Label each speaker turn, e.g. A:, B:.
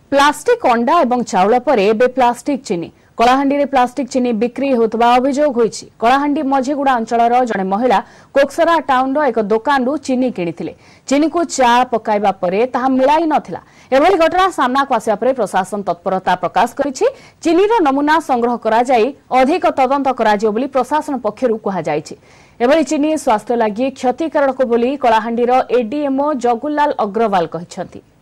A: Plastic अंडा और चाउल पर एबे प्लास्टिक चीनी कलाहांडी रे प्लास्टिक चीनी बिक्री होतबा अभियोग होईछि। कलाहांडी मझीगुड़ा अंचलर जड़े महिला कोक्सरा टाउन एक दुकान चीनी किनिथिले। चीनी को चा पकाइबा परे ताहा मिलाई नथिला। एभली घटना सामना को आसिया परे प्रशासन तत्परता प्रकाश करिछि। चीनीर नमूना संग्रह करा जाई अधिक तदंत करा जियो बोली प्रशासन पक्षरु कहा जाईछि। एभली चीनी स्वास्थ्य लागि क्षतिकारक बोली कलाहांडीर एडीएमओ जगुलाल अग्रवाल कहिसथि।